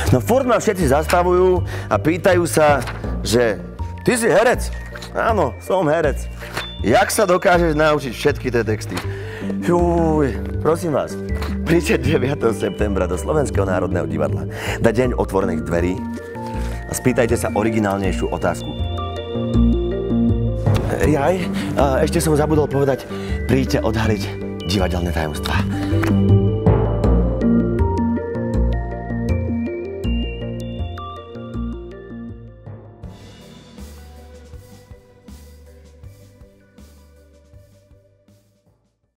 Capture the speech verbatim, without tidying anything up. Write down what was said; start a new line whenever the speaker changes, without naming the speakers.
No furt ma všetci zastavujú a pýtajú sa, že ty si herec? Áno, som herec. Jak sa dokážeš naučiť všetky tie texty? Júj, prosím vás, príďte deviateho septembra do Slovenského národného divadla na deň otvorených dverí a spýtajte sa originálnejšiu otázku. Jaj, ešte som zabudol povedať, príďte odhaliť divadelné tajomstvá.